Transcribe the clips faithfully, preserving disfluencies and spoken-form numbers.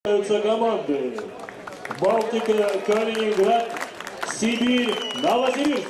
Команды Балтика, Калининград, Сибирь, Новосибирск.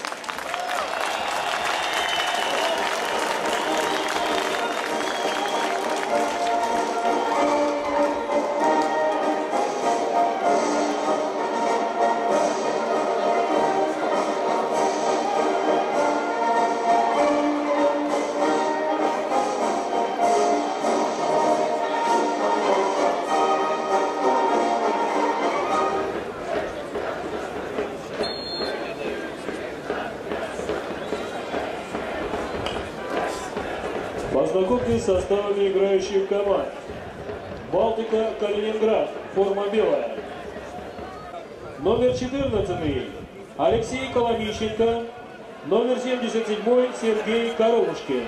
Познакомьтесь с составами играющих команд. Балтика, Калининград, форма белая. Номер четырнадцатый Алексей Коломищенко. Номер семьдесят семь Сергей Коровушкин.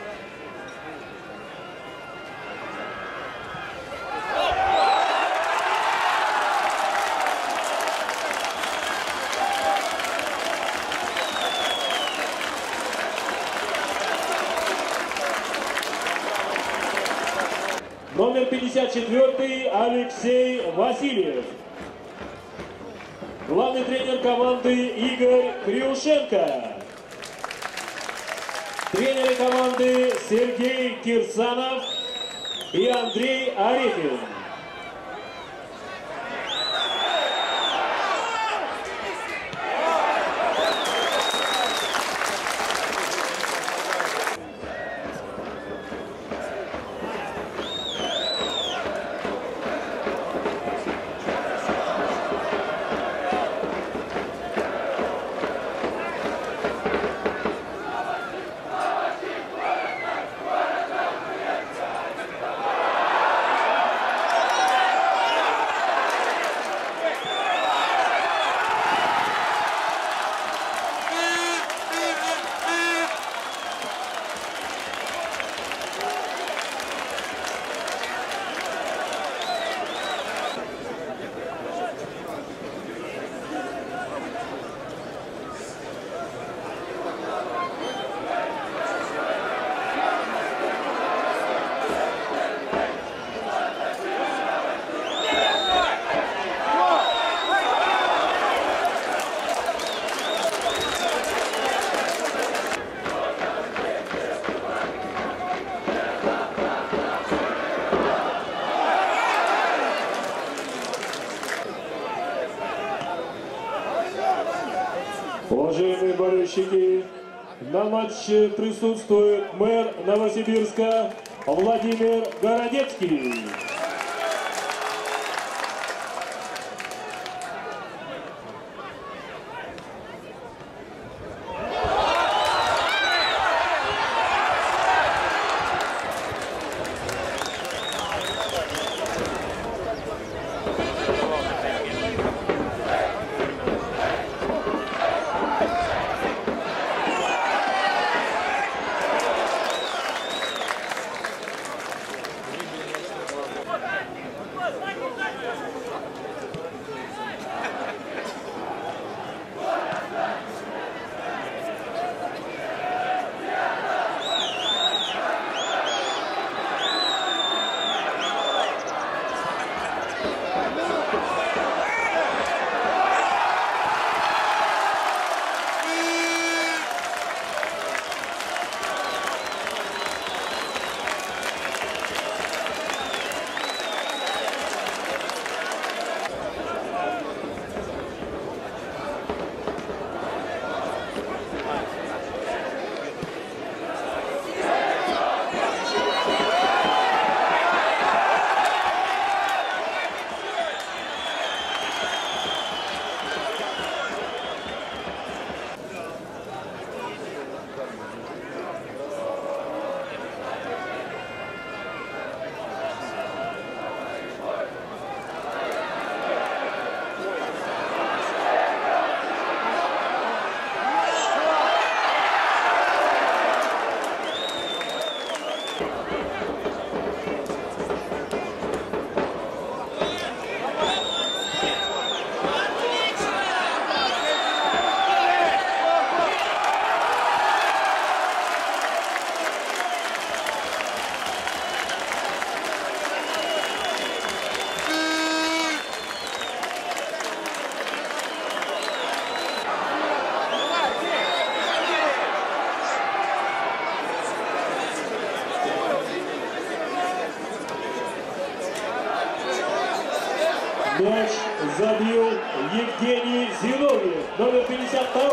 Номер пятьдесят четыре Алексей Васильев. Главный тренер команды Игорь Крюшенко. Тренеры команды Сергей Кирсанов и Андрей Орехин. Уважаемые болельщики, на матче присутствует мэр Новосибирска Владимир Городецкий. Мяч забил Евгений Зиновьев, номер пятьдесят два.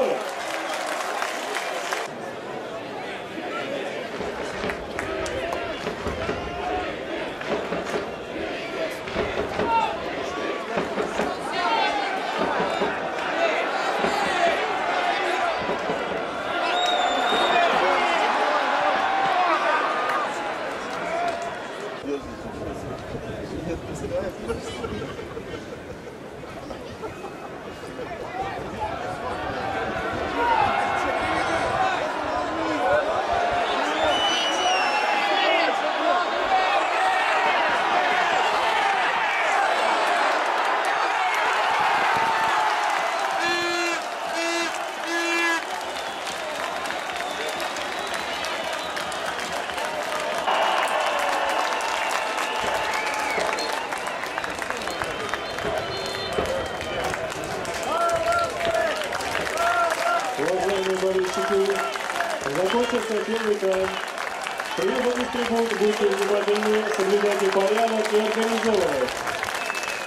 Уважаемые болельщики, закончился первый тайм. Приехали с трибун, будьте внимательны, соблюдайте порядок и организованность.